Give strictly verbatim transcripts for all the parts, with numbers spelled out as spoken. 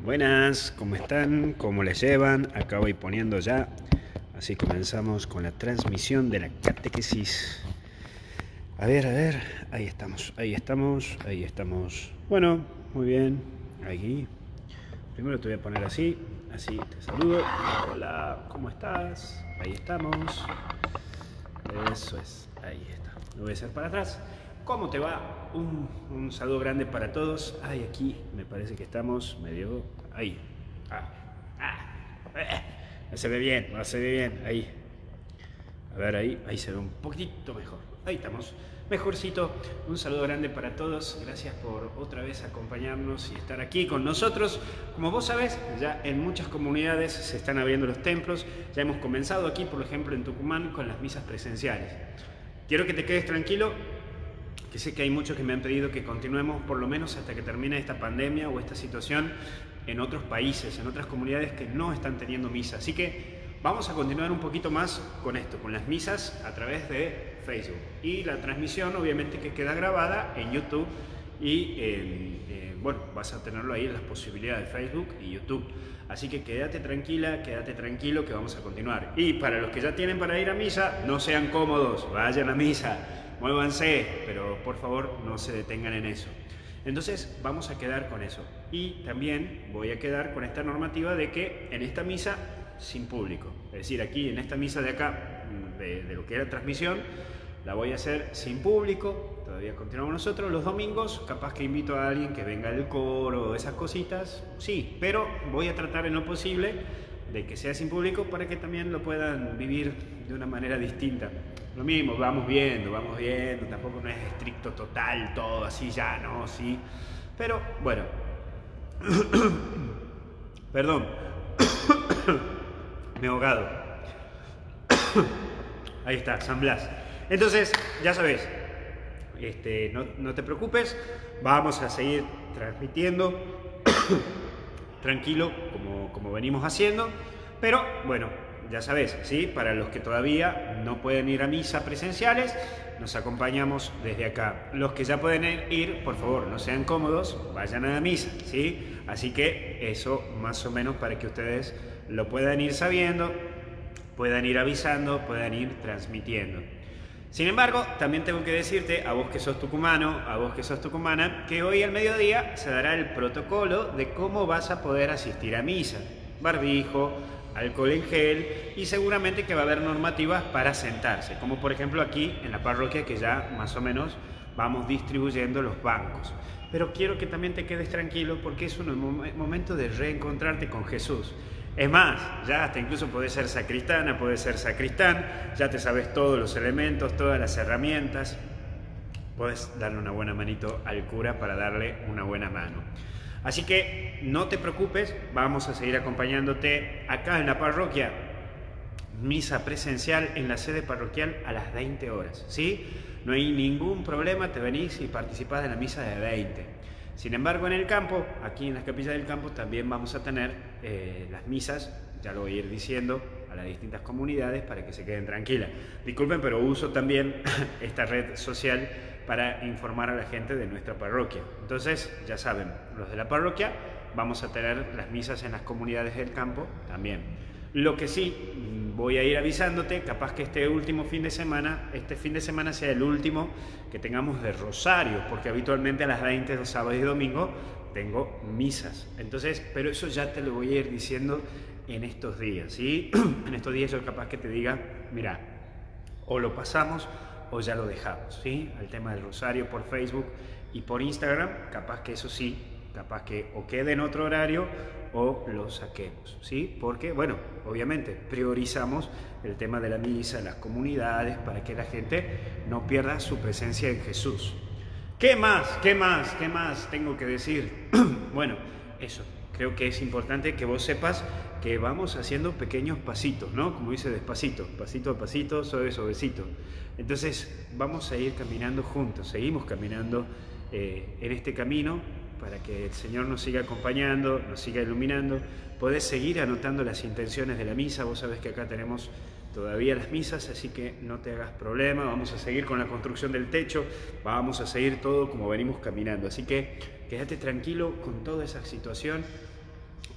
Buenas, ¿cómo están? ¿Cómo les llevan? Acá voy poniendo ya. Así comenzamos con la transmisión de la catequesis. A ver, a ver, ahí estamos, ahí estamos, ahí estamos. Bueno, muy bien, aquí. Primero te voy a poner así, así te saludo. Hola, ¿cómo estás? Ahí estamos. Eso es, ahí está. Lo voy a hacer para atrás. ¿Cómo te va? Un, un saludo grande para todos. Ay, aquí me parece que estamos medio... Ahí. Ah, ah, eh. No se ve bien, no se ve bien. Ahí. A ver, ahí, ahí se ve un poquitito mejor. Ahí estamos. Mejorcito. Un saludo grande para todos. Gracias por otra vez acompañarnos y estar aquí con nosotros. Como vos sabés, ya en muchas comunidades se están abriendo los templos. Ya hemos comenzado aquí, por ejemplo, en Tucumán, con las misas presenciales. Quiero que te quedes tranquilo, que sé que hay muchos que me han pedido que continuemos por lo menos hasta que termine esta pandemia o esta situación en otros países, en otras comunidades que no están teniendo misa. Así que vamos a continuar un poquito más con esto, con las misas a través de Facebook. Y la transmisión obviamente que queda grabada en YouTube y eh, eh, bueno, vas a tenerlo ahí en las posibilidades de Facebook y YouTube. Así que quédate tranquila, quédate tranquilo que vamos a continuar. Y para los que ya tienen para ir a misa, no sean cómodos, vayan a misa, muévanse, pero por favor no se detengan en eso. Entonces vamos a quedar con eso. Y también voy a quedar con esta normativa de que en esta misa sin público. Es decir, aquí en esta misa de acá, de, de lo que era transmisión, la voy a hacer sin público. Todavía continuamos nosotros los domingos. Capaz que invito a alguien que venga del coro, esas cositas. Sí, pero voy a tratar en lo posible de que sea sin público para que también lo puedan vivir de una manera distinta. Lo mismo, vamos viendo, vamos viendo. Tampoco no es estricto total, todo así ya, ¿no? Sí. Pero bueno. Perdón. Me he ahogado. Ahí está, San Blas. Entonces, ya sabes, este, no, no te preocupes, vamos a seguir transmitiendo tranquilo como, como venimos haciendo, pero bueno, ya sabes, ¿sí? Para los que todavía no pueden ir a misa presenciales, nos acompañamos desde acá. Los que ya pueden ir, por favor, no sean cómodos, vayan a la misa, ¿sí? Así que eso más o menos para que ustedes lo puedan ir sabiendo, puedan ir avisando, puedan ir transmitiendo. Sin embargo, también tengo que decirte, a vos que sos tucumano, a vos que sos tucumana, que hoy al mediodía se dará el protocolo de cómo vas a poder asistir a misa. Barbijo, alcohol en gel y seguramente que va a haber normativas para sentarse, como por ejemplo aquí en la parroquia que ya más o menos vamos distribuyendo los bancos. Pero quiero que también te quedes tranquilo porque es un momento de reencontrarte con Jesús. Es más, ya hasta incluso podés ser sacristana, podés ser sacristán, ya te sabes todos los elementos, todas las herramientas. Podés darle una buena manito al cura para darle una buena mano. Así que no te preocupes, vamos a seguir acompañándote acá en la parroquia. Misa presencial en la sede parroquial a las veinte horas, ¿sí? No hay ningún problema, te venís y participás de la misa de veinte. Sin embargo, en el campo, aquí en las capillas del campo, también vamos a tener eh, las misas, ya lo voy a ir diciendo, a las distintas comunidades para que se queden tranquilas. Disculpen, pero uso también esta red social para informar a la gente de nuestra parroquia. Entonces, ya saben, los de la parroquia, vamos a tener las misas en las comunidades del campo también. Lo que sí, voy a ir avisándote, capaz que este último fin de semana, este fin de semana sea el último que tengamos de rosario, porque habitualmente a las veinte, los sábados y domingos, tengo misas. Entonces, pero eso ya te lo voy a ir diciendo en estos días, ¿sí? En estos días yo capaz que te diga, mira, o lo pasamos o ya lo dejamos, ¿sí? Al tema del rosario por Facebook y por Instagram, capaz que eso sí, capaz que o quede en otro horario o lo saquemos, ¿sí? Porque, bueno, obviamente priorizamos el tema de la misa, las comunidades, para que la gente no pierda su presencia en Jesús. ¿Qué más? ¿Qué más? ¿Qué más tengo que decir? Bueno, eso, creo que es importante que vos sepas que vamos haciendo pequeños pasitos, ¿no? Como dice despacito, pasito a pasito, suave, suavecito. Entonces, vamos a ir caminando juntos, seguimos caminando eh, en este camino, para que el Señor nos siga acompañando, nos siga iluminando. Podés seguir anotando las intenciones de la misa, vos sabés que acá tenemos todavía las misas, así que no te hagas problema, vamos a seguir con la construcción del techo, vamos a seguir todo como venimos caminando, así que quédate tranquilo con toda esa situación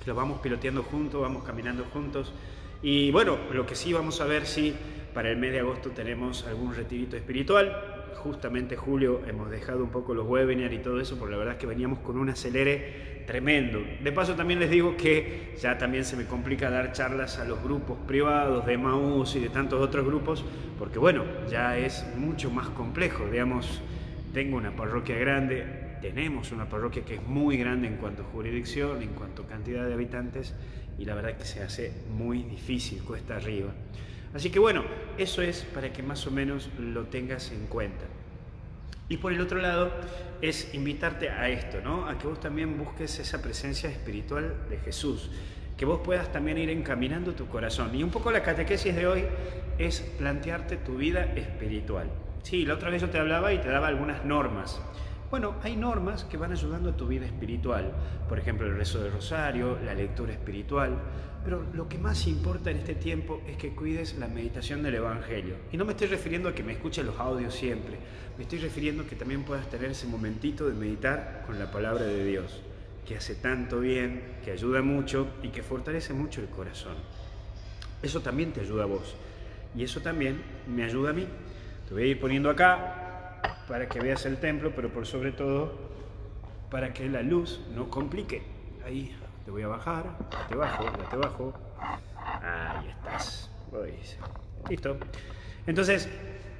lo vamos piloteando juntos, vamos caminando juntos. Y bueno, lo que sí vamos a ver si para el mes de agosto tenemos algún retirito espiritual. Justamente julio hemos dejado un poco los webinars y todo eso, porque la verdad es que veníamos con un acelere tremendo. De paso también les digo que ya también se me complica dar charlas a los grupos privados de Emaús y de tantos otros grupos, porque bueno, ya es mucho más complejo. Digamos, tengo una parroquia grande, tenemos una parroquia que es muy grande en cuanto a jurisdicción, en cuanto a cantidad de habitantes, y la verdad es que se hace muy difícil, cuesta arriba. Así que bueno, eso es para que más o menos lo tengas en cuenta. Y por el otro lado, es invitarte a esto, ¿no? A que vos también busques esa presencia espiritual de Jesús, que vos puedas también ir encaminando tu corazón. Y un poco la catequesis de hoy es plantearte tu vida espiritual. Sí, la otra vez yo te hablaba y te daba algunas normas. Bueno, hay normas que van ayudando a tu vida espiritual, por ejemplo el rezo del rosario, la lectura espiritual, pero lo que más importa en este tiempo es que cuides la meditación del Evangelio. Y no me estoy refiriendo a que me escuches los audios siempre, me estoy refiriendo a que también puedas tener ese momentito de meditar con la palabra de Dios, que hace tanto bien, que ayuda mucho y que fortalece mucho el corazón. Eso también te ayuda a vos y eso también me ayuda a mí. Te voy a ir poniendo acá para que veas el templo, pero por sobre todo para que la luz no complique. Ahí te voy a bajar, ya te bajo, ya te bajo. Ahí estás. Listo. Entonces,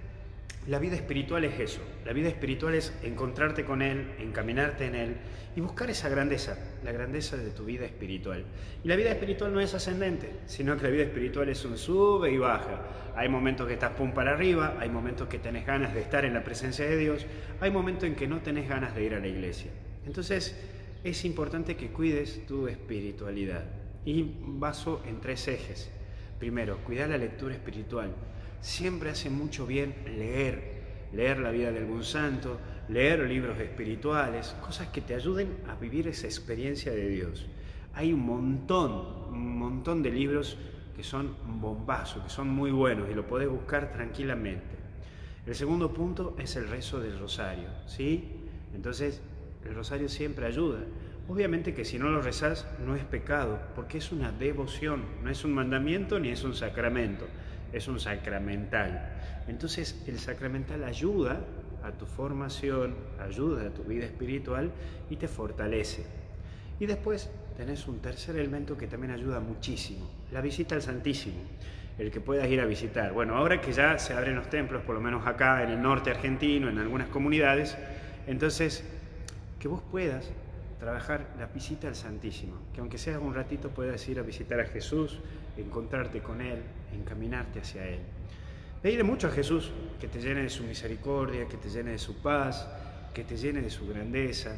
la vida espiritual es eso. La vida espiritual es encontrarte con Él, encaminarte en Él y buscar esa grandeza, la grandeza de tu vida espiritual. Y la vida espiritual no es ascendente, sino que la vida espiritual es un sube y baja. Hay momentos que estás pum para arriba, hay momentos que tenés ganas de estar en la presencia de Dios, hay momentos en que no tenés ganas de ir a la iglesia. Entonces, es importante que cuides tu espiritualidad. Y baso en tres ejes. Primero, cuidar la lectura espiritual. Siempre hace mucho bien leer, leer la vida de algún santo, leer libros espirituales, cosas que te ayuden a vivir esa experiencia de Dios. Hay un montón, un montón de libros que son bombazos, que son muy buenos y lo podés buscar tranquilamente. El segundo punto es el rezo del rosario, ¿sí? Entonces, el rosario siempre ayuda. Obviamente que si no lo rezás no es pecado, porque es una devoción, no es un mandamiento ni es un sacramento. Es un sacramental. Entonces el sacramental ayuda a tu formación, ayuda a tu vida espiritual y te fortalece. Y después tenés un tercer elemento que también ayuda muchísimo, la visita al Santísimo, el que puedas ir a visitar. Bueno, ahora que ya se abren los templos, por lo menos acá en el norte argentino, en algunas comunidades, entonces que vos puedas trabajar la visita al Santísimo, que aunque sea un ratito puedas ir a visitar a Jesús, encontrarte con Él, encaminarte hacia Él. Pedirle mucho a Jesús que te llene de su misericordia, que te llene de su paz, que te llene de su grandeza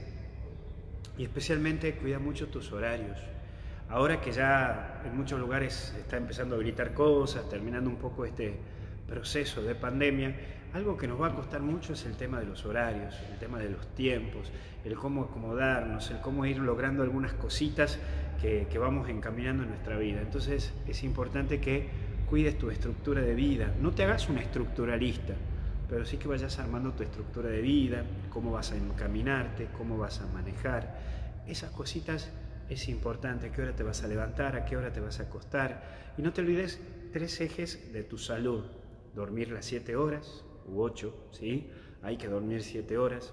y especialmente cuida mucho tus horarios. Ahora que ya en muchos lugares se está empezando a habilitar cosas, terminando un poco este proceso de pandemia, algo que nos va a costar mucho es el tema de los horarios, el tema de los tiempos, el cómo acomodarnos, el cómo ir logrando algunas cositas que, que vamos encaminando en nuestra vida. Entonces es importante que cuides tu estructura de vida, no te hagas un estructuralista, pero sí que vayas armando tu estructura de vida, cómo vas a encaminarte, cómo vas a manejar. Esas cositas es importante, a qué hora te vas a levantar, a qué hora te vas a acostar. Y no te olvides tres ejes de tu salud: dormir las siete horas u ocho, ¿sí? Hay que dormir siete horas,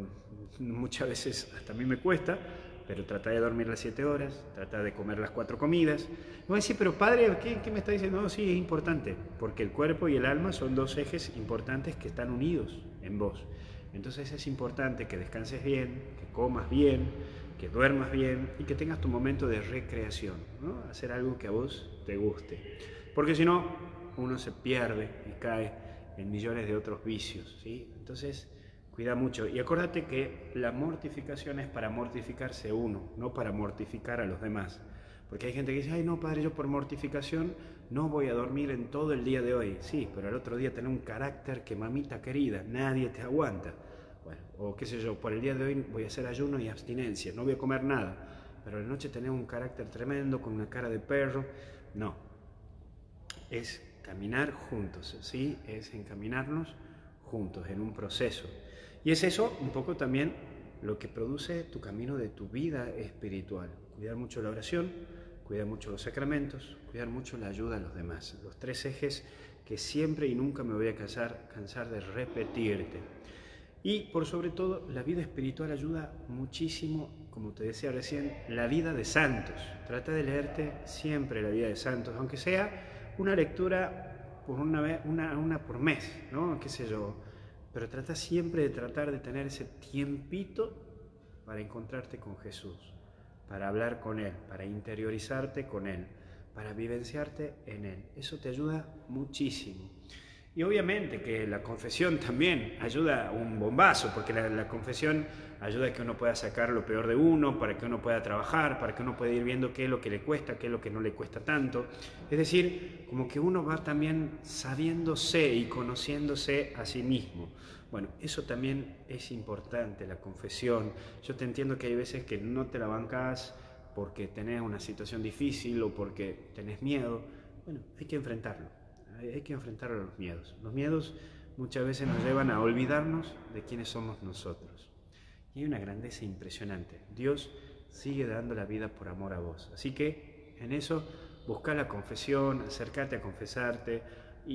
muchas veces hasta a mí me cuesta, pero trata de dormir las siete horas, trata de comer las cuatro comidas. Me voy a decir, pero padre, ¿qué, qué me está diciendo? No, sí, es importante, porque el cuerpo y el alma son dos ejes importantes que están unidos en vos. Entonces es importante que descanses bien, que comas bien, que duermas bien y que tengas tu momento de recreación, ¿no? Hacer algo que a vos te guste, porque si no, uno se pierde y cae en millones de otros vicios, ¿sí? Entonces, cuida mucho y acuérdate que la mortificación es para mortificarse uno, no para mortificar a los demás. Porque hay gente que dice, ay no padre, yo por mortificación no voy a dormir en todo el día de hoy. Sí, pero al otro día tener un carácter que mamita querida, nadie te aguanta. Bueno, o qué sé yo, por el día de hoy voy a hacer ayuno y abstinencia, no voy a comer nada. Pero a la noche tener un carácter tremendo, con una cara de perro, no. Es caminar juntos, ¿sí? Es encaminarnos juntos en un proceso. Y es eso un poco también lo que produce tu camino de tu vida espiritual. cuidar mucho la oración, cuidar mucho los sacramentos, cuidar mucho la ayuda a los demás. Los tres ejes que siempre y nunca me voy a cansar, cansar de repetirte. Y por sobre todo, la vida espiritual ayuda muchísimo, como te decía recién, la vida de santos. Trata de leerte siempre la vida de santos, aunque sea una lectura por una, vez, una, una por mes, ¿no? Qué sé yo. Pero trata siempre de tratar de tener ese tiempito para encontrarte con Jesús, para hablar con Él, para interiorizarte con Él, para vivenciarte en Él. Eso te ayuda muchísimo. Y obviamente que la confesión también ayuda un bombazo, porque la, la confesión ayuda a que uno pueda sacar lo peor de uno, para que uno pueda trabajar, para que uno pueda ir viendo qué es lo que le cuesta, qué es lo que no le cuesta tanto. Es decir, como que uno va también sabiéndose y conociéndose a sí mismo. Bueno, eso también es importante, la confesión. Yo te entiendo que hay veces que no te la bancas porque tenés una situación difícil o porque tenés miedo. Bueno, hay que enfrentarlo. Hay que enfrentar a los miedos. Los miedos muchas veces nos llevan a olvidarnos de quiénes somos nosotros. Y hay una grandeza impresionante. Dios sigue dando la vida por amor a vos. Así que en eso busca la confesión, acércate a confesarte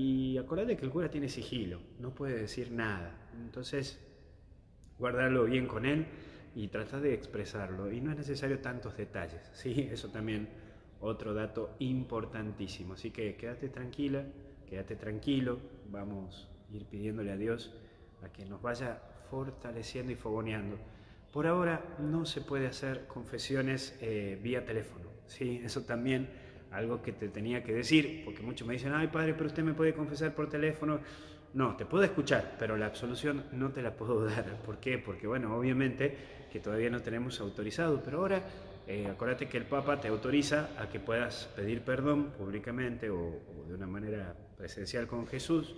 y acordate que el cura tiene sigilo, no puede decir nada. Entonces, guardalo bien con él y trata de expresarlo. Y no es necesario tantos detalles, ¿sí? Eso también otro dato importantísimo. Así que quédate tranquila. Quédate tranquilo, vamos a ir pidiéndole a Dios a que nos vaya fortaleciendo y fogoneando. Por ahora no se puede hacer confesiones eh, vía teléfono, ¿sí? Eso también algo que te tenía que decir, porque muchos me dicen, ay padre, pero usted me puede confesar por teléfono. No, te puedo escuchar, pero la absolución no te la puedo dar. ¿Por qué? Porque bueno, obviamente que todavía no tenemos autorizado, pero ahora eh, acuérdate que el Papa te autoriza a que puedas pedir perdón públicamente o, o de una manera presencial con Jesús,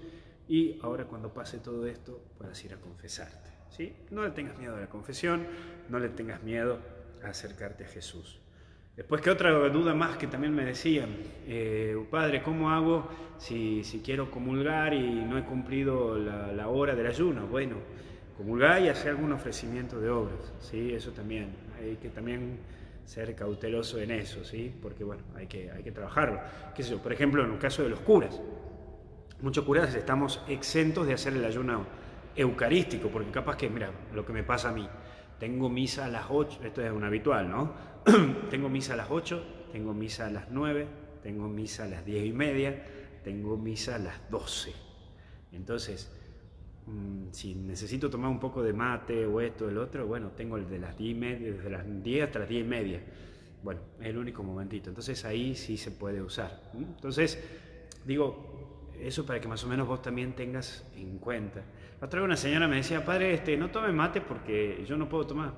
y ahora cuando pase todo esto puedas ir a confesarte, ¿sí? No le tengas miedo a la confesión, no le tengas miedo a acercarte a Jesús. Después, ¿qué otra duda más que también me decían? Eh, padre, ¿cómo hago si, si quiero comulgar y no he cumplido la, la hora del ayuno? Bueno, comulgar y hacer algún ofrecimiento de obras, ¿sí? Eso también, hay que también ser cauteloso en eso, ¿sí? Porque bueno, hay que, hay que trabajarlo. ¿Qué sé yo? Por ejemplo, en el caso de los curas, muchos curas estamos exentos de hacer el ayuno eucarístico, porque capaz que, mira, lo que me pasa a mí, tengo misa a las ocho, esto es un habitual, ¿no? Tengo misa a las ocho, tengo misa a las nueve, tengo misa a las diez y media, tengo misa a las doce. Entonces, mmm, si necesito tomar un poco de mate o esto o el otro, bueno, tengo el de las diez y media, desde las diez hasta las diez y media. Bueno, es el único momentito. Entonces ahí sí se puede usar. Entonces, digo, eso para que más o menos vos también tengas en cuenta. La otra vez una señora me decía, padre, este, no tome mate porque yo no puedo tomar.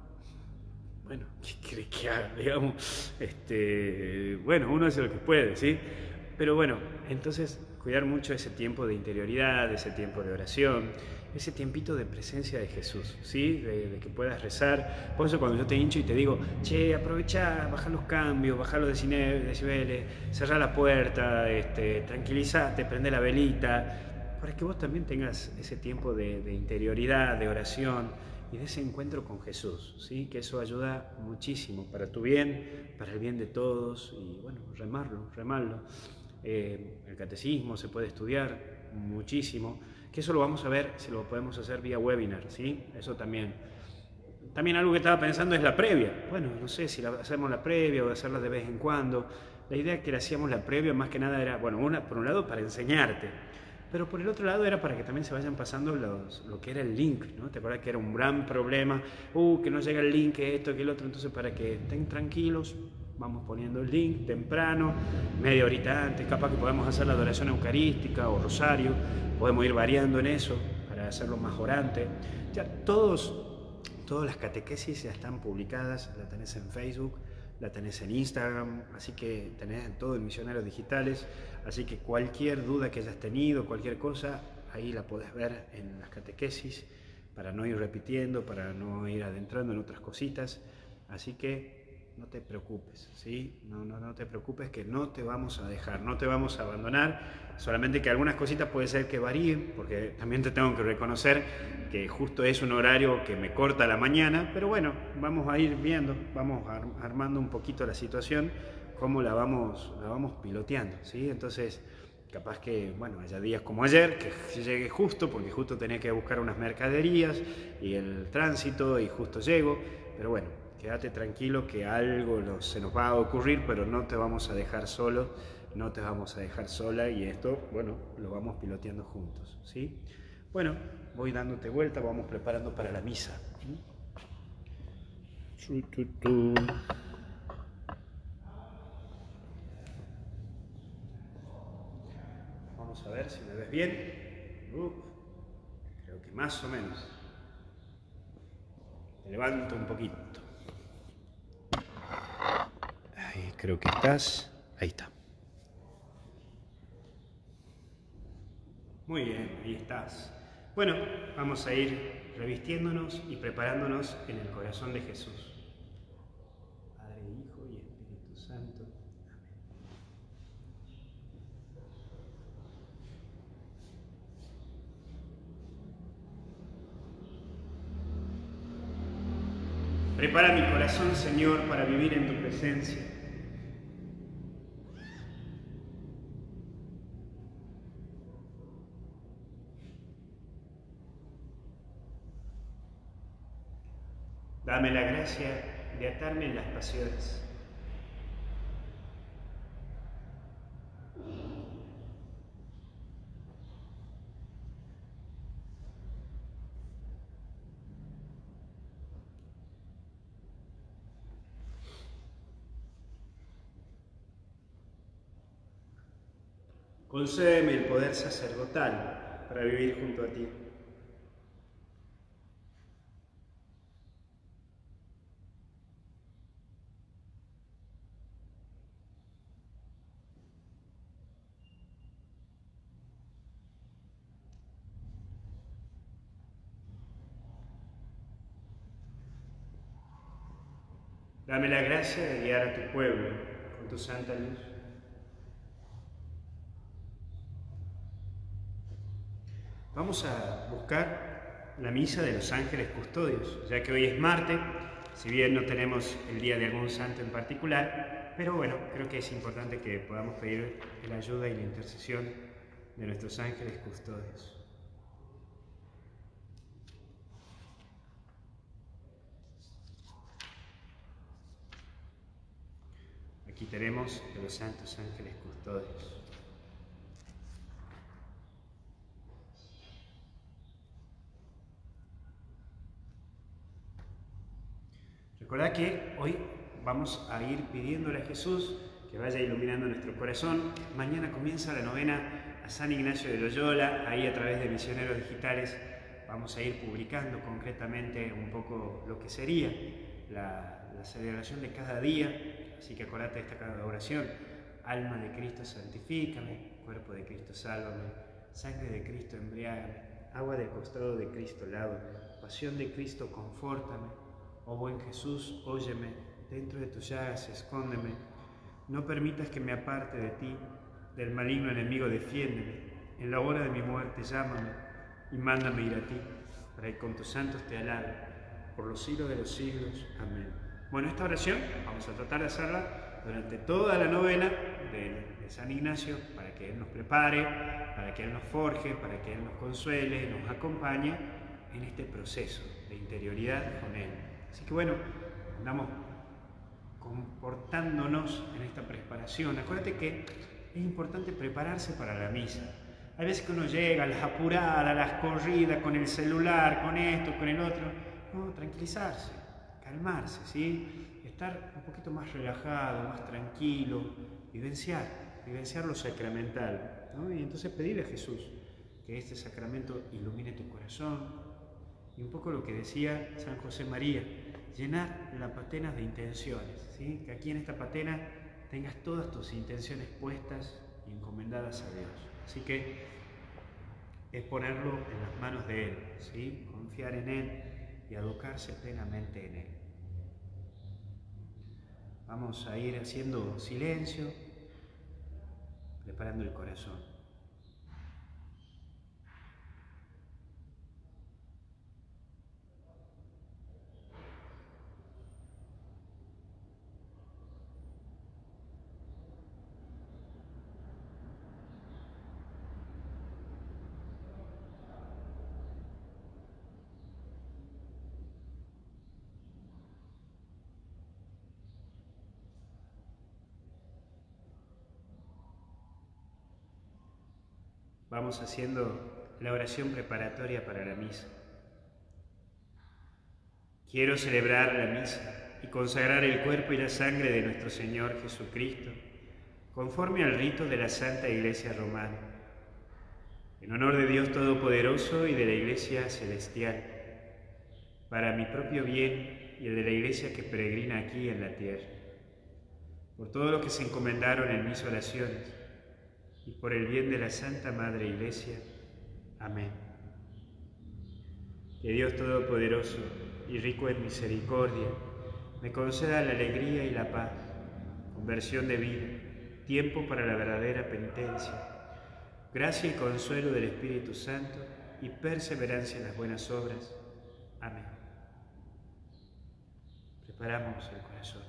Bueno, ¿qué crees que haga? Digamos, este, bueno, uno hace lo que puede, ¿sí? Pero bueno, entonces cuidar mucho ese tiempo de interioridad, ese tiempo de oración, ese tiempito de presencia de Jesús, ¿sí? De, de que puedas rezar. Por eso cuando yo te hincho y te digo, che, aprovecha, baja los cambios, baja los decibeles, cerrá la puerta, este, tranquilízate, prende la velita, para que vos también tengas ese tiempo de, de interioridad, de oración y de ese encuentro con Jesús, ¿sí? Que eso ayuda muchísimo para tu bien, para el bien de todos y bueno, remarlo, remarlo. Eh, el catecismo se puede estudiar muchísimo, que eso lo vamos a ver si lo podemos hacer vía webinar, ¿sí? Eso también. También algo que estaba pensando es la previa. Bueno, no sé si la, hacemos la previa o hacerla de vez en cuando. La idea que le hacíamos la previa más que nada era, bueno, una, por un lado para enseñarte, pero por el otro lado era para que también se vayan pasando los, lo que era el link, ¿no? ¿Te acuerdas que era un gran problema? Uh, que no llega el link, que esto, que el otro. Entonces, para que estén tranquilos, vamos poniendo el link temprano, media horita antes, capaz que podemos hacer la adoración eucarística o rosario, podemos ir variando en eso para hacerlo más orante. Ya todos, todas las catequesis ya están publicadas, la tenés en Facebook, la tenés en Instagram, así que tenés en todo en Misioneros Digitales, así que cualquier duda que hayas tenido, cualquier cosa, ahí la podés ver en las catequesis, para no ir repitiendo, para no ir adentrando en otras cositas, así que no te preocupes, ¿sí? No, no, no te preocupes que no te vamos a dejar, no te vamos a abandonar, solamente que algunas cositas puede ser que varíen, porque también te tengo que reconocer que justo es un horario que me corta la mañana, pero bueno, vamos a ir viendo, vamos armando un poquito la situación, cómo la vamos, la vamos piloteando, ¿sí? Entonces, capaz que, bueno, haya días como ayer, que llegue justo, porque justo tenía que buscar unas mercaderías y el tránsito y justo llego, pero bueno, quédate tranquilo que algo se nos va a ocurrir, pero no te vamos a dejar solo, no te vamos a dejar sola y esto, bueno, lo vamos piloteando juntos, ¿sí? Bueno, voy dándote vuelta, vamos preparando para la misa. Vamos a ver si me ves bien. Uh, creo que más o menos. Te levanto un poquito. Ahí creo que estás. Ahí está. Muy bien, ahí estás. Bueno, vamos a ir revistiéndonos y preparándonos en el corazón de Jesús. Padre, Hijo y Espíritu Santo. Prepara mi corazón, Señor, para vivir en tu presencia. Dame la gracia de atarme en las pasiones. Concédeme el poder sacerdotal para vivir junto a ti. Dame la gracia de guiar a tu pueblo con tu santa luz. Vamos a buscar la misa de los ángeles custodios, ya que hoy es martes, si bien no tenemos el día de algún santo en particular, pero bueno, creo que es importante que podamos pedir la ayuda y la intercesión de nuestros ángeles custodios. Aquí tenemos de los santos ángeles custodios. Recordad que hoy vamos a ir pidiéndole a Jesús que vaya iluminando nuestro corazón. Mañana comienza la novena a San Ignacio de Loyola, ahí a través de Misioneros Digitales vamos a ir publicando concretamente un poco lo que sería la, la celebración de cada día. Así que acordate de esta oración: alma de Cristo santifícame, cuerpo de Cristo sálvame, sangre de Cristo embriágame, agua del costado de Cristo lávame, pasión de Cristo confórtame. Oh buen Jesús, óyeme, dentro de tus llagas escóndeme, no permitas que me aparte de ti, del maligno enemigo defiéndeme, en la hora de mi muerte llámame y mándame ir a ti, para que con tus santos te alabe, por los siglos de los siglos. Amén. Bueno, esta oración vamos a tratar de hacerla durante toda la novena de, de San Ignacio, para que Él nos prepare, para que Él nos forje, para que Él nos consuele, nos acompañe en este proceso de interioridad con Él. Así que bueno, andamos comportándonos en esta preparación. Acuérdate que es importante prepararse para la misa. Hay veces que uno llega a las apuradas, a las corridas, con el celular, con esto, con el otro. No, tranquilizarse, calmarse, ¿sí? Estar un poquito más relajado, más tranquilo, vivenciar, vivenciar lo sacramental, ¿no? Y entonces pedirle a Jesús que este sacramento ilumine tu corazón. Y un poco lo que decía San José María, llenar la patena de intenciones, ¿sí? Que aquí en esta patena tengas todas tus intenciones puestas y encomendadas a Dios. Así que es ponerlo en las manos de Él, ¿sí? Confiar en Él y abocarse plenamente en Él. Vamos a ir haciendo silencio, preparando el corazón. Vamos haciendo la oración preparatoria para la misa. Quiero celebrar la misa y consagrar el cuerpo y la sangre de nuestro Señor Jesucristo, conforme al rito de la Santa Iglesia Romana, en honor de Dios Todopoderoso y de la Iglesia Celestial, para mi propio bien y el de la Iglesia que peregrina aquí en la tierra, por todos los que se encomendaron en mis oraciones, y por el bien de la Santa Madre Iglesia. Amén. Que Dios Todopoderoso y rico en misericordia me conceda la alegría y la paz, conversión de vida, tiempo para la verdadera penitencia, gracia y consuelo del Espíritu Santo y perseverancia en las buenas obras. Amén. Preparamos el corazón.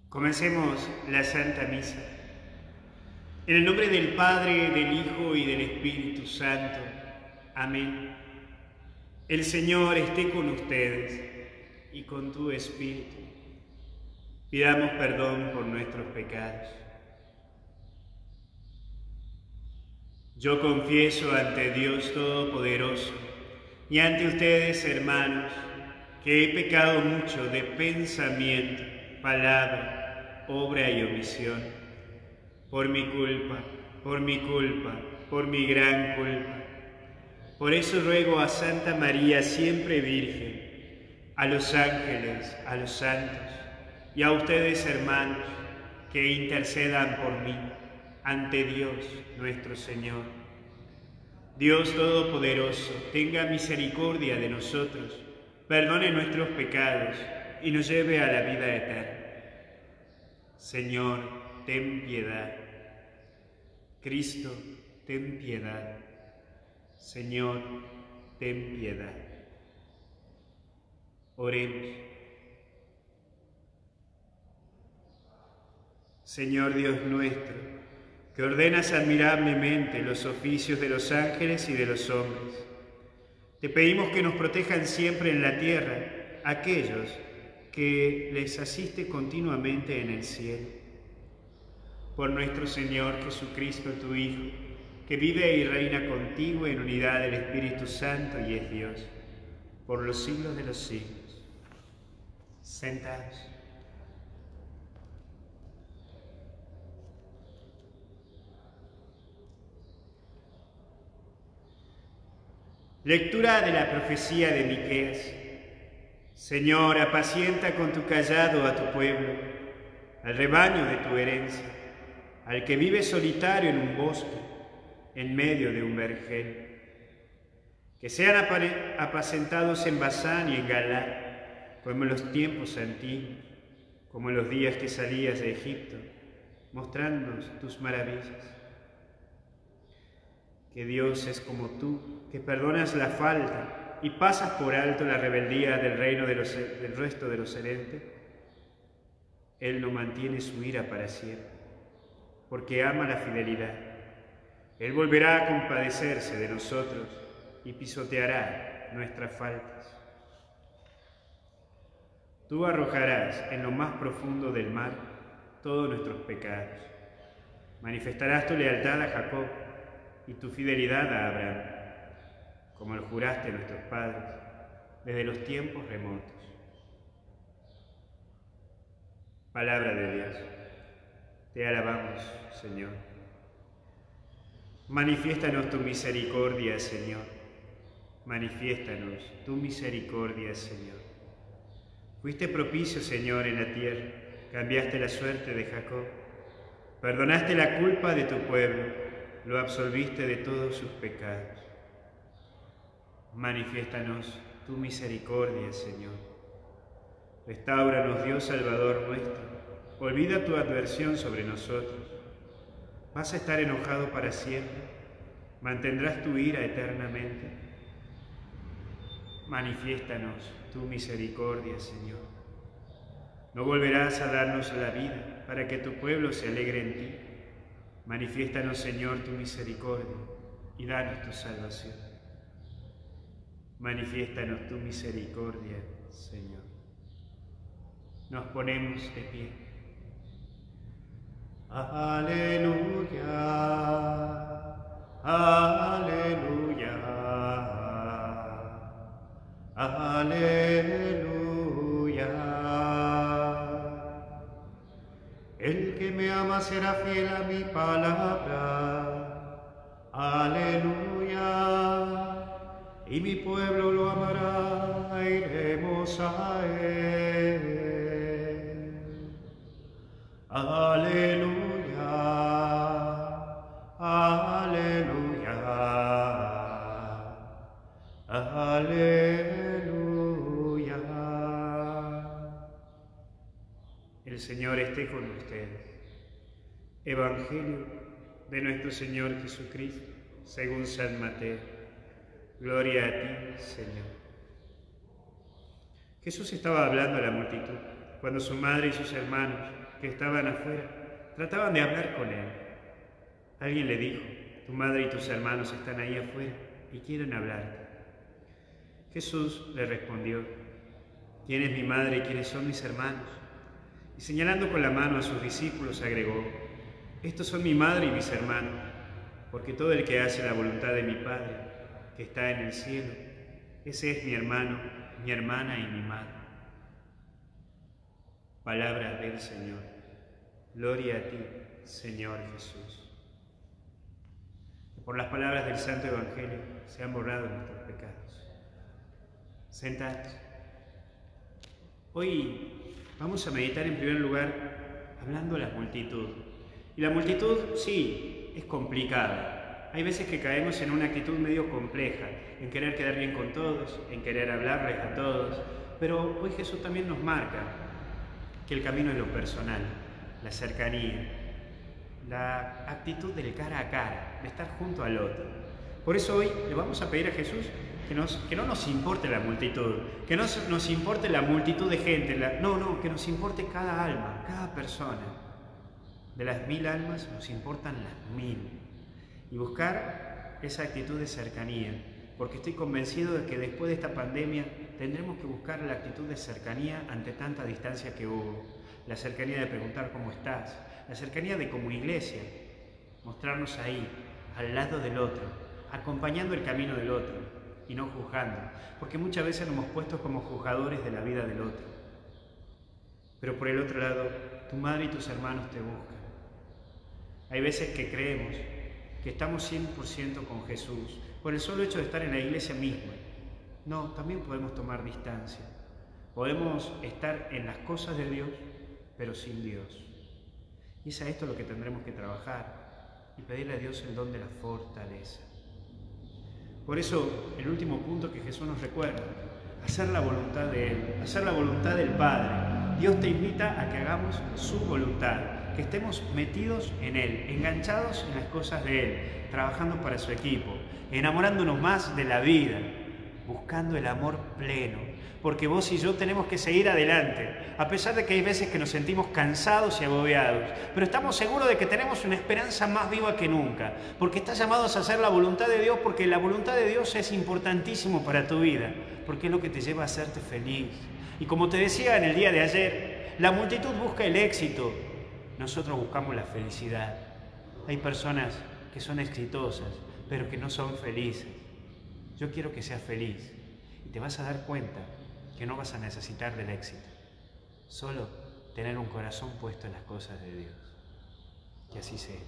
Comencemos la Santa Misa. En el nombre del Padre, del Hijo y del Espíritu Santo. Amén. El Señor esté con ustedes y con tu espíritu. Pidamos perdón por nuestros pecados. Yo confieso ante Dios Todopoderoso y ante ustedes, hermanos, que he pecado mucho de pensamiento, palabra, obra y omisión, por mi culpa, por mi culpa, por mi gran culpa. Por eso ruego a Santa María, siempre Virgen, a los ángeles, a los santos y a ustedes, hermanos, que intercedan por mí ante Dios nuestro Señor. Dios Todopoderoso, tenga misericordia de nosotros, perdone nuestros pecados y nos lleve a la vida eterna. Señor, ten piedad. Cristo, ten piedad. Señor, ten piedad. Oremos. Señor Dios nuestro, que ordenas admirablemente los oficios de los ángeles y de los hombres, te pedimos que nos protejan siempre en la tierra aquellos que les asiste continuamente en el cielo. Por nuestro Señor Jesucristo, tu Hijo, que vive y reina contigo en unidad del Espíritu Santo y es Dios, por los siglos de los siglos. Sentados. Lectura de la profecía de Miqueas. Señor, apacienta con tu cayado a tu pueblo, al rebaño de tu herencia, al que vive solitario en un bosque, en medio de un vergel. Que sean apacentados en Basán y en Galaad, como en los tiempos antiguos, como en los días que salías de Egipto, mostrándonos tus maravillas. Que Dios es como tú, que perdonas la falta y pasas por alto la rebeldía del reino de los, del resto de los herentes. Él no mantiene su ira para siempre, porque ama la fidelidad. Él volverá a compadecerse de nosotros y pisoteará nuestras faltas. Tú arrojarás en lo más profundo del mar todos nuestros pecados. Manifestarás tu lealtad a Jacob y tu fidelidad a Abraham, como lo juraste a nuestros padres desde los tiempos remotos. Palabra de Dios. Te alabamos, Señor. Manifiéstanos tu misericordia, Señor. Manifiéstanos tu misericordia, Señor. Fuiste propicio, Señor, en la tierra. Cambiaste la suerte de Jacob. Perdonaste la culpa de tu pueblo. Lo absolviste de todos sus pecados. Manifiéstanos tu misericordia, Señor. Restáuranos, Dios Salvador nuestro. Olvida tu adversión sobre nosotros. ¿Vas a estar enojado para siempre? ¿Mantendrás tu ira eternamente? Manifiéstanos tu misericordia, Señor. No volverás a darnos la vida para que tu pueblo se alegre en ti. Manifiéstanos, Señor, tu misericordia y danos tu salvación. Manifiéstanos tu misericordia, Señor. Nos ponemos de pie. Aleluya, aleluya, aleluya. El que me ama será fiel a mi palabra. Aleluya. Y mi pueblo lo amará, iremos a él. Aleluya. Aleluya. Aleluya. El Señor esté con ustedes. Evangelio de nuestro Señor Jesucristo, según San Mateo. Gloria a ti, Señor. Jesús estaba hablando a la multitud cuando su madre y sus hermanos que estaban afuera trataban de hablar con él. Alguien le dijo: tu madre y tus hermanos están ahí afuera y quieren hablarte. Jesús le respondió: ¿quién es mi madre y quiénes son mis hermanos? Y señalando con la mano a sus discípulos agregó: estos son mi madre y mis hermanos, porque todo el que hace la voluntad de mi Padre, que está en el cielo, ese es mi hermano, mi hermana y mi madre. Palabra del Señor. Gloria a ti, Señor Jesús. Que por las palabras del Santo Evangelio sean borrados nuestros pecados. Sentados. Hoy vamos a meditar en primer lugar hablando de la multitud. Y la multitud, sí, es complicada. Hay veces que caemos en una actitud medio compleja, en querer quedar bien con todos, en querer hablarles a todos. Pero hoy Jesús también nos marca que el camino es lo personal, la cercanía, la actitud del cara a cara, de estar junto al otro. Por eso hoy le vamos a pedir a Jesús que, nos, que no nos importe la multitud, que no nos importe la multitud de gente, la, no, no, que nos importe cada alma, cada persona. De las mil almas nos importan las mil. Y buscar esa actitud de cercanía, porque estoy convencido de que después de esta pandemia tendremos que buscar la actitud de cercanía ante tanta distancia que hubo. La cercanía de preguntar cómo estás, la cercanía de como iglesia, mostrarnos ahí, al lado del otro, acompañando el camino del otro y no juzgando, porque muchas veces nos hemos puesto como juzgadores de la vida del otro. Pero por el otro lado, tu madre y tus hermanos te buscan. Hay veces que creemos que estamos cien por ciento con Jesús por el solo hecho de estar en la iglesia misma. No, también podemos tomar distancia. Podemos estar en las cosas de Dios, pero sin Dios. Y es a esto lo que tendremos que trabajar y pedirle a Dios el don de la fortaleza. Por eso, el último punto que Jesús nos recuerda: hacer la voluntad de Él, hacer la voluntad del Padre. Dios te invita a que hagamos su voluntad, que estemos metidos en Él, enganchados en las cosas de Él, trabajando para su equipo, enamorándonos más de la vida, buscando el amor pleno, porque vos y yo tenemos que seguir adelante, a pesar de que hay veces que nos sentimos cansados y agobiados, pero estamos seguros de que tenemos una esperanza más viva que nunca, porque estás llamados a hacer la voluntad de Dios, porque la voluntad de Dios es importantísimo para tu vida, porque es lo que te lleva a hacerte feliz. Y como te decía en el día de ayer, la multitud busca el éxito, nosotros buscamos la felicidad. Hay personas que son exitosas, pero que no son felices. Yo quiero que seas feliz y te vas a dar cuenta que no vas a necesitar del éxito, solo tener un corazón puesto en las cosas de Dios. Que así sea.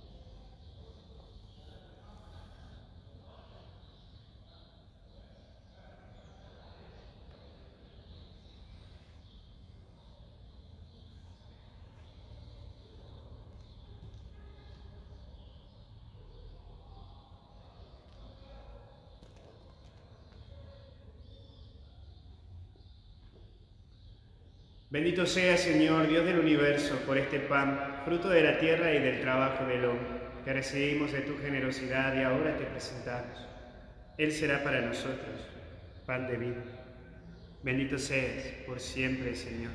Bendito sea, Señor, Dios del universo, por este pan, fruto de la tierra y del trabajo del hombre, que recibimos de tu generosidad y ahora te presentamos. Él será para nosotros pan de vida. Bendito seas por siempre, Señor.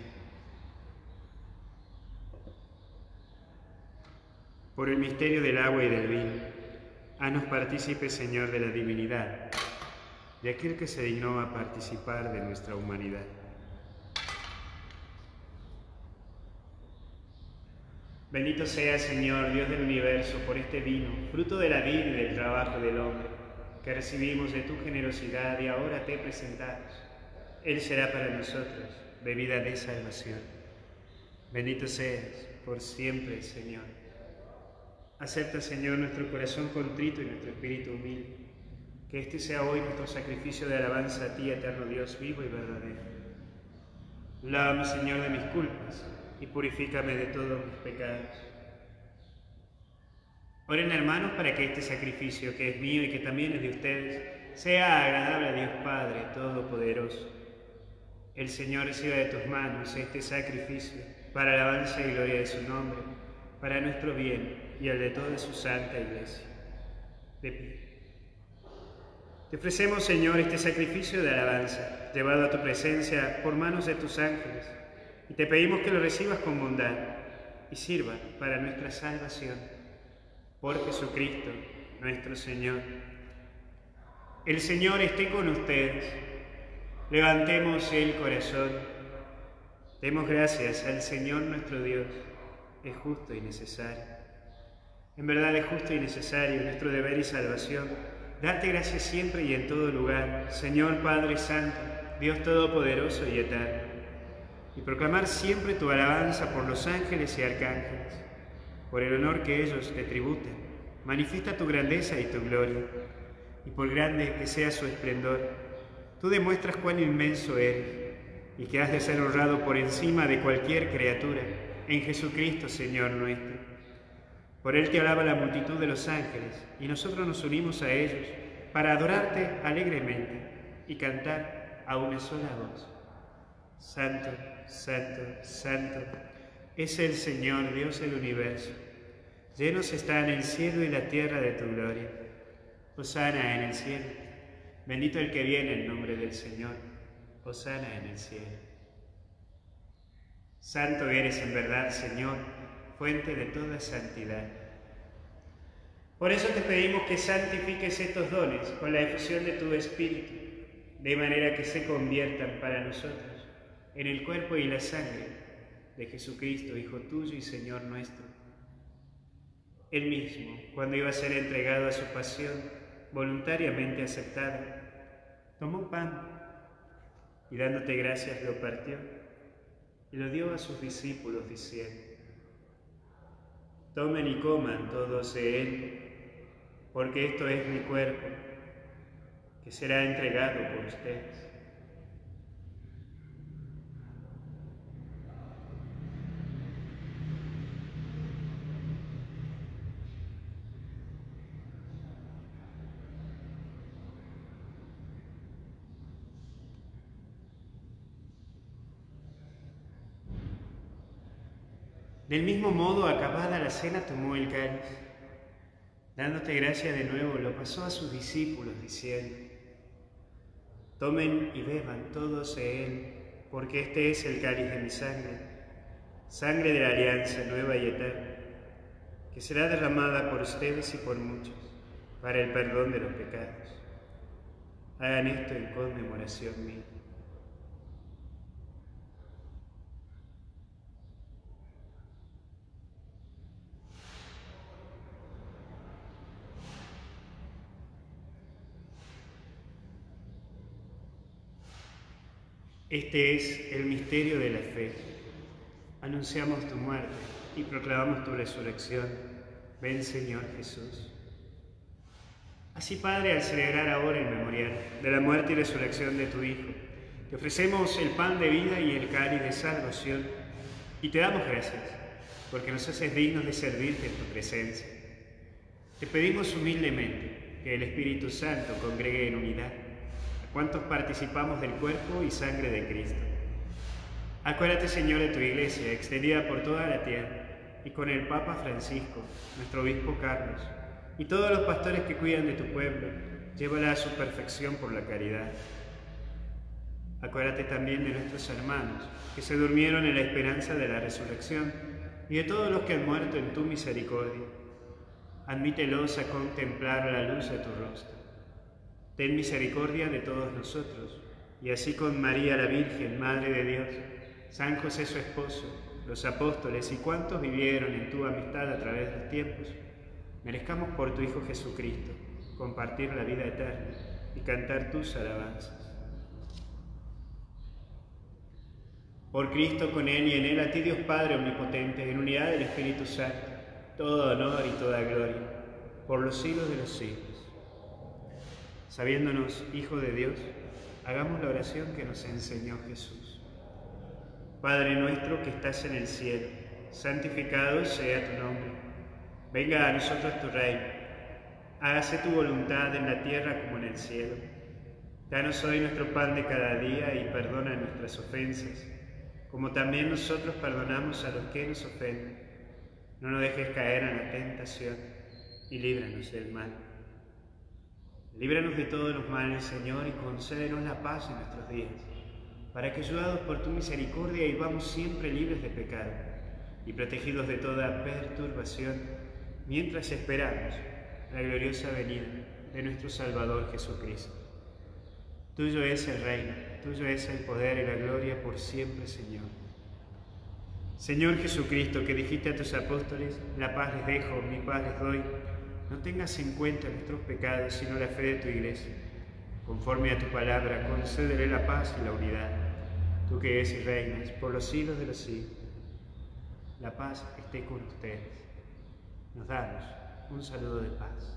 Por el misterio del agua y del vino, haznos partícipes, Señor, de la divinidad, de aquel que se dignó a participar de nuestra humanidad. Bendito sea, Señor, Dios del universo, por este vino, fruto de la vida y del trabajo del hombre, que recibimos de tu generosidad y ahora te presentamos. Él será para nosotros bebida de salvación. Bendito seas por siempre, Señor. Acepta, Señor, nuestro corazón contrito y nuestro espíritu humilde. Que este sea hoy nuestro sacrificio de alabanza a ti, eterno Dios vivo y verdadero. Lávame, Señor, de mis culpas y purifícame de todos mis pecados. Oren, hermanos, para que este sacrificio, que es mío y que también es de ustedes, sea agradable a Dios Padre Todopoderoso. El Señor reciba de tus manos este sacrificio para alabanza y gloria de su nombre, para nuestro bien y el de toda su santa Iglesia. De pie. Te ofrecemos, Señor, este sacrificio de alabanza, llevado a tu presencia por manos de tus ángeles, y te pedimos que lo recibas con bondad, y sirva para nuestra salvación. Por Jesucristo, nuestro Señor. El Señor esté con ustedes. Levantemos el corazón. Demos gracias al Señor nuestro Dios. Es justo y necesario. En verdad es justo y necesario, nuestro deber y salvación, darte gracias siempre y en todo lugar, Señor Padre Santo, Dios Todopoderoso y Eterno, y proclamar siempre tu alabanza por los ángeles y arcángeles, por el honor que ellos te tributan. Manifiesta tu grandeza y tu gloria, y por grande que sea su esplendor, tú demuestras cuán inmenso eres, y que has de ser honrado por encima de cualquier criatura, en Jesucristo, Señor nuestro. Por Él te alaba la multitud de los ángeles, y nosotros nos unimos a ellos para adorarte alegremente y cantar a una sola voz. Santo, Santo, Santo, es el Señor, Dios del universo. Llenos están el cielo y la tierra de tu gloria. Hosana en el cielo. Bendito el que viene en nombre del Señor. Hosana en el cielo. Santo eres en verdad, Señor, fuente de toda santidad. Por eso te pedimos que santifiques estos dones con la efusión de tu Espíritu, de manera que se conviertan para nosotros en el cuerpo y la sangre de Jesucristo, Hijo tuyo y Señor nuestro. Él mismo, cuando iba a ser entregado a su pasión, voluntariamente aceptado, tomó pan y dándote gracias lo partió y lo dio a sus discípulos diciendo: tomen y coman todos de él, porque esto es mi cuerpo, que será entregado por ustedes. Del mismo modo, acabada la cena, tomó el cáliz. Dándote gracia de nuevo, lo pasó a sus discípulos, diciendo: tomen y beban todos de él, porque este es el cáliz de mi sangre, sangre de la alianza nueva y eterna, que será derramada por ustedes y por muchos, para el perdón de los pecados. Hagan esto en conmemoración mía. Este es el misterio de la fe. Anunciamos tu muerte y proclamamos tu resurrección. Ven, Señor Jesús. Así, Padre, al celebrar ahora el memorial de la muerte y resurrección de tu Hijo, te ofrecemos el pan de vida y el cáliz de salvación, y te damos gracias, porque nos haces dignos de servirte en tu presencia. Te pedimos humildemente que el Espíritu Santo congregue en unidad cuantos participamos del cuerpo y sangre de Cristo. Acuérdate, Señor, de tu Iglesia, extendida por toda la tierra, y con el Papa Francisco, nuestro obispo Carlos, y todos los pastores que cuidan de tu pueblo, llévala a su perfección por la caridad. Acuérdate también de nuestros hermanos, que se durmieron en la esperanza de la resurrección, y de todos los que han muerto en tu misericordia. Admítelos a contemplar la luz de tu rostro. Ten misericordia de todos nosotros, y así con María la Virgen, Madre de Dios, San José su esposo, los apóstoles y cuantos vivieron en tu amistad a través de los tiempos, merezcamos por tu Hijo Jesucristo compartir la vida eterna y cantar tus alabanzas. Por Cristo, con Él y en Él, a ti Dios Padre Omnipotente, en unidad del Espíritu Santo, todo honor y toda gloria, por los siglos de los siglos. Sabiéndonos Hijo de Dios, hagamos la oración que nos enseñó Jesús. Padre nuestro que estás en el cielo, santificado sea tu nombre. Venga a nosotros tu reino. Hágase tu voluntad en la tierra como en el cielo. Danos hoy nuestro pan de cada día y perdona nuestras ofensas, como también nosotros perdonamos a los que nos ofenden. No nos dejes caer en la tentación y líbranos del mal. Líbranos de todos los males, Señor, y concédenos la paz en nuestros días, para que, ayudados por tu misericordia, vivamos siempre libres de pecado y protegidos de toda perturbación, mientras esperamos la gloriosa venida de nuestro Salvador Jesucristo. Tuyo es el reino, tuyo es el poder y la gloria por siempre, Señor. Señor Jesucristo, que dijiste a tus apóstoles, la paz les dejo, mi paz les doy, no tengas en cuenta nuestros pecados, sino la fe de tu Iglesia. Conforme a tu palabra, concédele la paz y la unidad, tú que eres y reinas por los siglos de los siglos. La paz esté con ustedes. Nos damos un saludo de paz.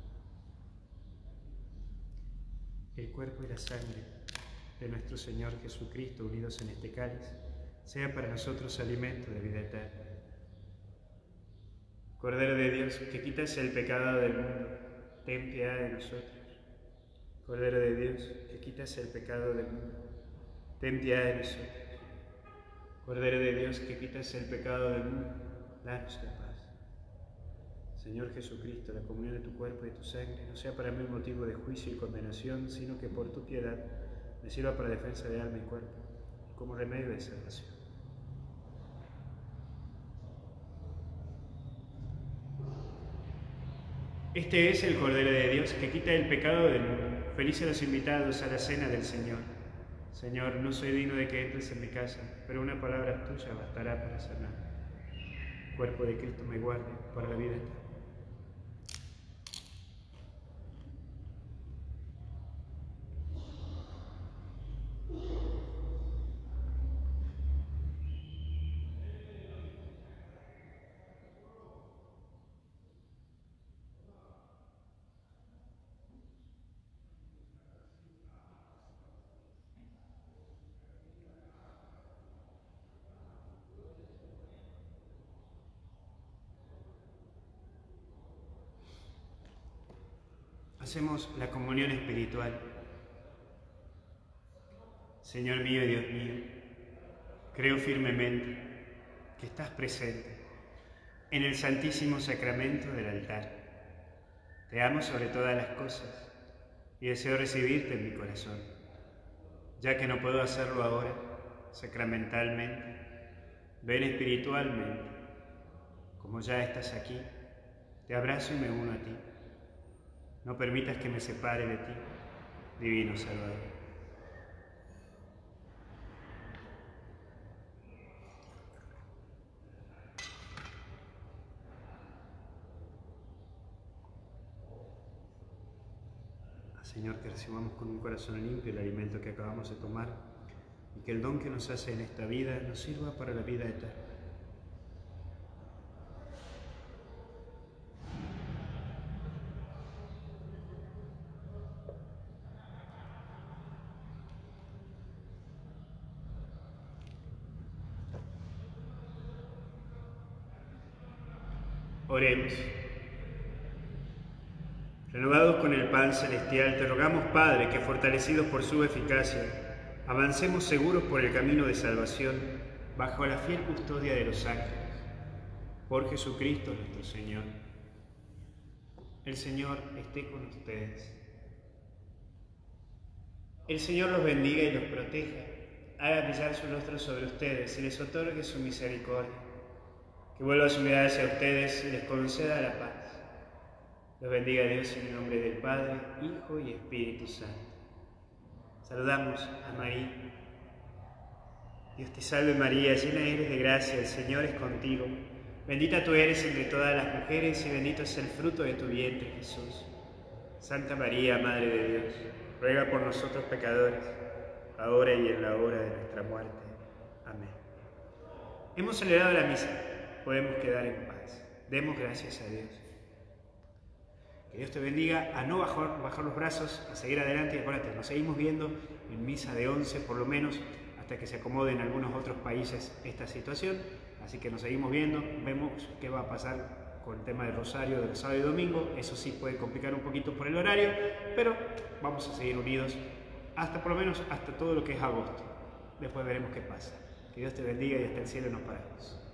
El cuerpo y la sangre de nuestro Señor Jesucristo unidos en este cáliz sea para nosotros alimento de vida eterna. Cordero de Dios, que quitas el pecado del mundo, ten piedad de nosotros. Cordero de Dios, que quitas el pecado del mundo, ten piedad de nosotros. Cordero de Dios, que quitas el pecado del mundo, danos la paz. Señor Jesucristo, la comunión de tu cuerpo y de tu sangre no sea para mí un motivo de juicio y condenación, sino que por tu piedad me sirva para defensa de alma y cuerpo, y como remedio de salvación. Este es el Cordero de Dios que quita el pecado del mundo. Felices los invitados a la cena del Señor. Señor, no soy digno de que entres en mi casa, pero una palabra tuya bastará para sanar. El cuerpo de Cristo me guarde para la vida eterna. Hacemos la comunión espiritual. Señor mío y Dios mío, creo firmemente que estás presente en el santísimo sacramento del altar. Te amo sobre todas las cosas y deseo recibirte en mi corazón. Ya que no puedo hacerlo ahora, sacramentalmente, ven espiritualmente. Como ya estás aquí, te abrazo y me uno a ti. No permitas que me separe de ti, divino Salvador. Señor, que recibamos con un corazón limpio el alimento que acabamos de tomar y que el don que nos hace en esta vida nos sirva para la vida eterna. Oremos. Renovados con el pan celestial, te rogamos, Padre, que fortalecidos por su eficacia, avancemos seguros por el camino de salvación, bajo la fiel custodia de los ángeles. Por Jesucristo nuestro Señor. El Señor esté con ustedes. El Señor los bendiga y los proteja, haga brillar su rostro sobre ustedes y les otorgue su misericordia. Que vuelva su mirada hacia ustedes y les conceda la paz. Los bendiga Dios en el nombre del Padre, Hijo y Espíritu Santo. Saludamos a María. Dios te salve María, llena eres de gracia, el Señor es contigo. Bendita tú eres entre todas las mujeres y bendito es el fruto de tu vientre, Jesús. Santa María, Madre de Dios, ruega por nosotros pecadores, ahora y en la hora de nuestra muerte. Amén. Hemos celebrado la misa. Podemos quedar en paz. Demos gracias a Dios. Que Dios te bendiga a no bajar, bajar los brazos, a seguir adelante y acuérdate, nos seguimos viendo en misa de once por lo menos hasta que se acomode en algunos otros países esta situación. Así que nos seguimos viendo, vemos qué va a pasar con el tema del rosario del sábado y domingo. Eso sí puede complicar un poquito por el horario, pero vamos a seguir unidos hasta por lo menos hasta todo lo que es agosto. Después veremos qué pasa. Que Dios te bendiga y hasta el cielo nos paramos.